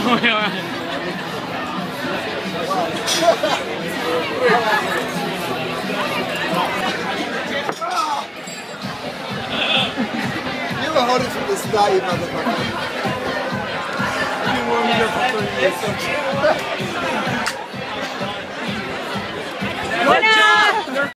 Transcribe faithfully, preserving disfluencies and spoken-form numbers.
没有啊。 You were holding from the start, you motherfucker. You warmed me up for thirty years.